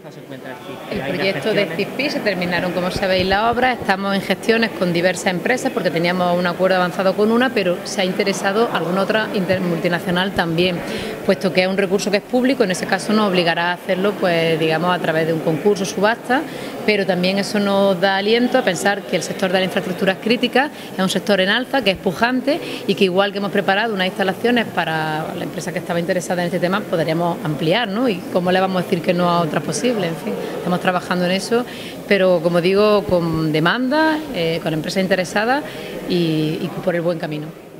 estado se encuentra el CISPI? El proyecto de CISPI se terminaron, como sabéis, las obras. Estamos en gestiones con diversas empresas porque teníamos un acuerdo avanzado con una, pero se ha interesado alguna otra multinacional también, puesto que es un recurso que es público. En ese caso nos obligará a hacerlo, pues digamos, a través de un concurso, subasta, pero también eso nos da aliento a pensar que el sector de las infraestructuras críticas es un sector en alza, que es pujante y que, igual que hemos preparado unas instalaciones para la empresa que estaba interesada en este tema, podríamos ampliar, ¿no? Y cómo le vamos a decir que no a otras posibles. En fin, estamos trabajando en eso, pero como digo, con demanda, con empresas interesadas y por el buen camino.